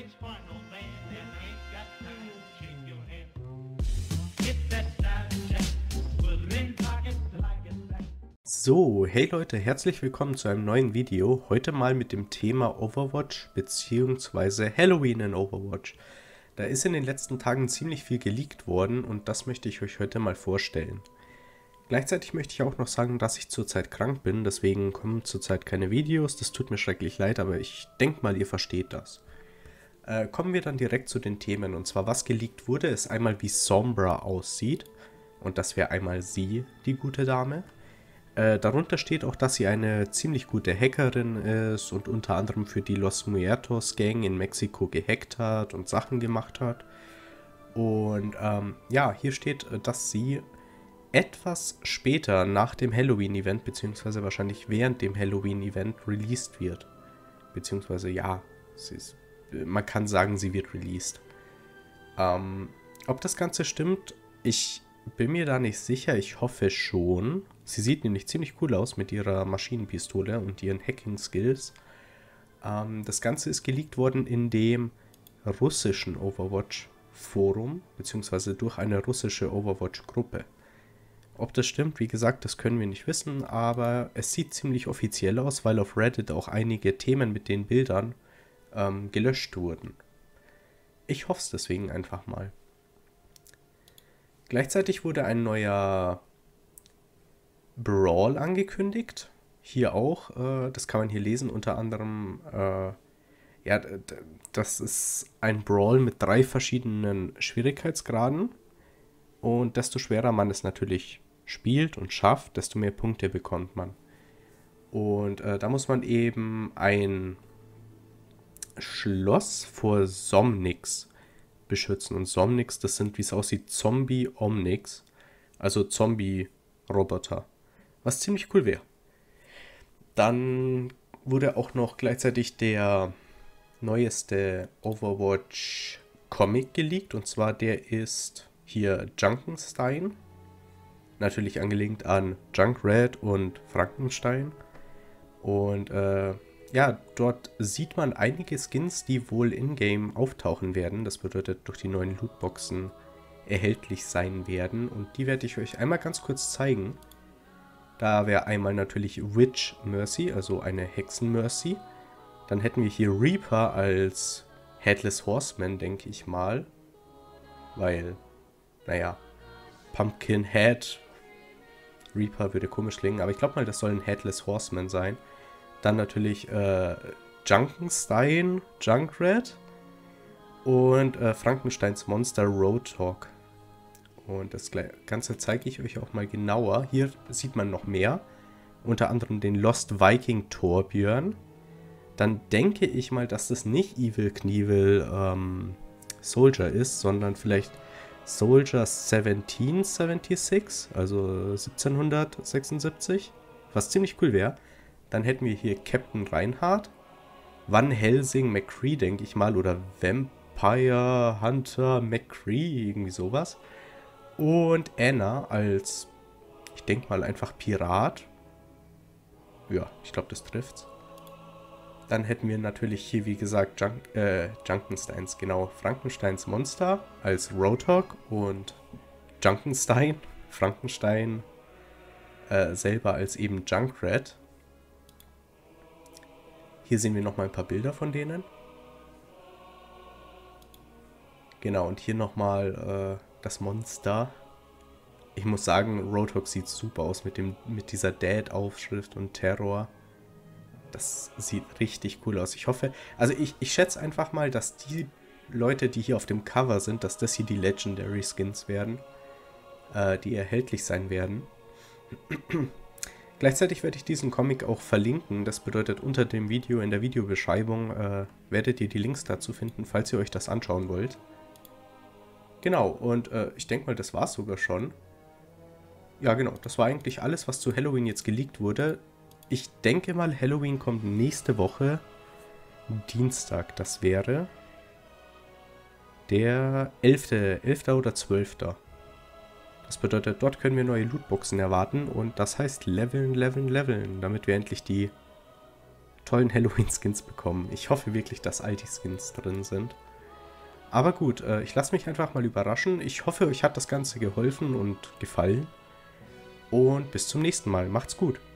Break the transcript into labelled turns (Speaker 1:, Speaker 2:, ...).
Speaker 1: It's fun, old man, and I ain't got time to shake your hand. Get that style check, put it in pocket till I get back.
Speaker 2: So, hey Leute, herzlich willkommen zu einem neuen Video. Heute mal mit dem Thema Overwatch bzw. Halloween in Overwatch. Da ist in den letzten Tagen ziemlich viel geleakt worden und das möchte ich euch heute mal vorstellen. Gleichzeitig möchte ich auch noch sagen, dass ich zurzeit krank bin, deswegen kommen zurzeit keine Videos. Das tut mir schrecklich leid, aber ich denke mal, ihr versteht das. Kommen wir dann direkt zu den Themen. Und zwar, was geleakt wurde, ist einmal, wie Sombra aussieht. Und das wäre einmal sie, die gute Dame. Darunter steht auch, dass sie eine ziemlich gute Hackerin ist und unter anderem für die Los Muertos Gang in Mexiko gehackt hat und Sachen gemacht hat. Und ja, hier steht, dass sie etwas später nach dem Halloween-Event, beziehungsweise wahrscheinlich während dem Halloween-Event released wird. Beziehungsweise ja, man kann sagen, sie wird released. Ob das Ganze stimmt, ich bin mir da nicht sicher, ich hoffe schon. Sie sieht nämlich ziemlich cool aus mit ihrer Maschinenpistole und ihren Hacking-Skills. Das Ganze ist geleakt worden in dem russischen Overwatch-Forum, beziehungsweise durch eine russische Overwatch-Gruppe. Ob das stimmt, wie gesagt, das können wir nicht wissen, aber es sieht ziemlich offiziell aus, weil auf Reddit auch einige Themen mit den Bildern gelöscht wurden. Ich hoffe es deswegen einfach mal. Gleichzeitig wurde ein neuer Brawl angekündigt. Hier auch, das kann man hier lesen, unter anderem, ja, das ist ein Brawl mit 3 verschiedenen Schwierigkeitsgraden. Und desto schwerer man es natürlich spielt und schafft, desto mehr Punkte bekommt man. Und da muss man eben ein Schloss vor Somnix beschützen. Und Somnix, das sind, wie es aussieht, Zombie-Omnix. Also Zombie-Roboter. Was ziemlich cool wäre. Dann wurde auch noch gleichzeitig der neueste Overwatch-Comic geleakt. Und zwar der ist hier Junkenstein. Natürlich angelehnt an Junkrat und Frankenstein. Und ja, dort sieht man einige Skins, die wohl in-game auftauchen werden. Das bedeutet, durch die neuen Lootboxen erhältlich sein werden. Und die werde ich euch einmal ganz kurz zeigen. Da wäre einmal natürlich Witch Mercy, also eine Hexen Mercy. Dann hätten wir hier Reaper als Headless Horseman, denke ich mal. Weil, naja, Pumpkin Head Reaper würde komisch klingen, aber ich glaube mal, das soll ein Headless Horseman sein. Dann natürlich Junkenstein, Junkrat und Frankensteins Monster Roadhog. Und das Ganze zeige ich euch auch mal genauer. Hier sieht man noch mehr. Unter anderem den Lost Viking Torbjörn. Dann denke ich mal, dass das nicht Evil Knievel Soldier ist, sondern vielleicht Soldier 1776, also 1776, was ziemlich cool wäre. Dann hätten wir hier Captain Reinhardt, Van Helsing McCree, denke ich mal, oder Vampire Hunter McCree, irgendwie sowas. Und Anna als, ich denke mal, einfach Pirat. Ja, ich glaube, das trifft's. Dann hätten wir natürlich hier, wie gesagt, Junkensteins, genau, Frankensteins Monster als Roadhog und Junkenstein, Frankenstein selber als eben Junkrat. Hier sehen wir nochmal ein paar Bilder von denen. Genau, und hier nochmal das Monster. Ich muss sagen, Roadhog sieht super aus mit dieser Dad-Aufschrift und Terror. Das sieht richtig cool aus. Ich hoffe, also ich schätze einfach mal, dass die Leute, die hier auf dem Cover sind, dass das hier die Legendary Skins werden, die erhältlich sein werden. Gleichzeitig werde ich diesen Comic auch verlinken. Das bedeutet, unter dem Video in der Videobeschreibung werdet ihr die Links dazu finden, falls ihr euch das anschauen wollt. Genau, und ich denke mal, das war es sogar schon. Ja, genau, das war eigentlich alles, was zu Halloween jetzt geleakt wurde. Ich denke mal, Halloween kommt nächste Woche Dienstag. Das wäre der 11. oder 12. Das bedeutet, dort können wir neue Lootboxen erwarten und das heißt leveln, leveln, leveln, damit wir endlich die tollen Halloween-Skins bekommen. Ich hoffe wirklich, dass all die Skins drin sind. Aber gut, ich lasse mich einfach mal überraschen. Ich hoffe, euch hat das Ganze geholfen und gefallen. Und bis zum nächsten Mal. Macht's gut.